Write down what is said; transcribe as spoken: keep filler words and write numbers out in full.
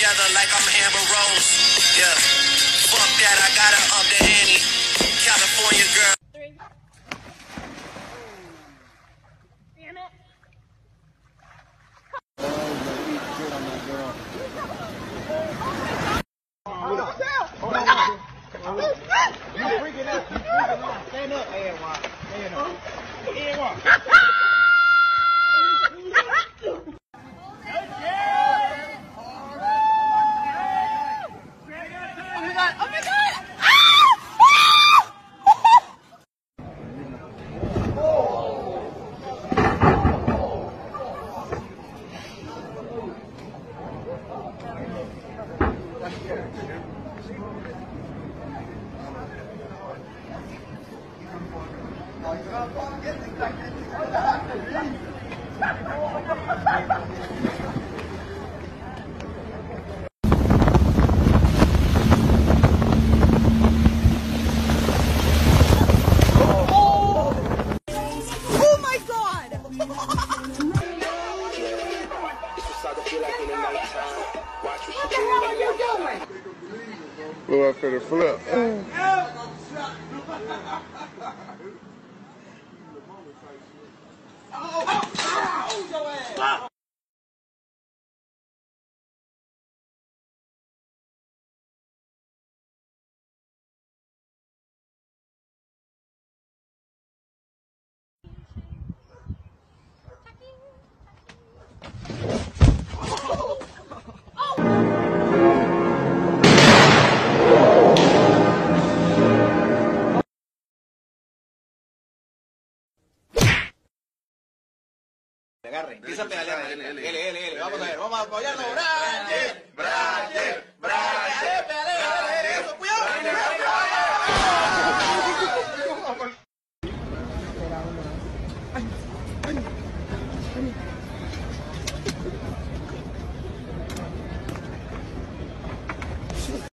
together like I'm Amber Rose. Yeah. Fuck that, I gotta up the ante. California girl. Three. Damn it. You freaking out. You freaking out. Stand up, A Y. Stand up. A Y. Go up for the flip. Agarre, empieza a pedalear. L, L, L, vamos a ver, vamos a apoyarnos.